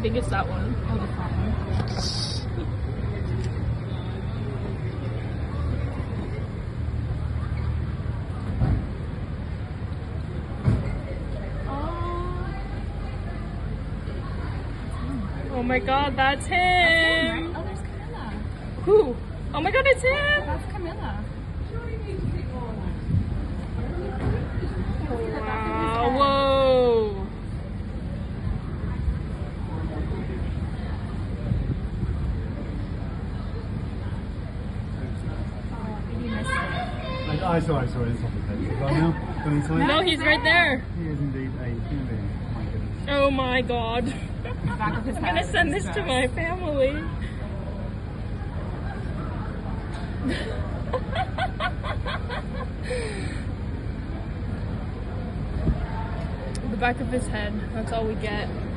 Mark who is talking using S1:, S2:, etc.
S1: think it's that one.
S2: Oh, the front one.
S1: Oh my god, that's him!
S2: Right? Oh, there's Camilla.
S1: Who? Oh my god, it's him!
S2: That's Camilla.
S1: Wow, whoa!
S3: I saw it's on the page. Right now, going inside.
S1: No, he's right there.
S3: He is indeed a human being. My goodness.
S1: Oh my god.
S2: The back of his
S1: I'm
S2: head
S1: gonna send
S2: is
S1: this to
S2: just-
S1: my family. The back of his head, that's all we get.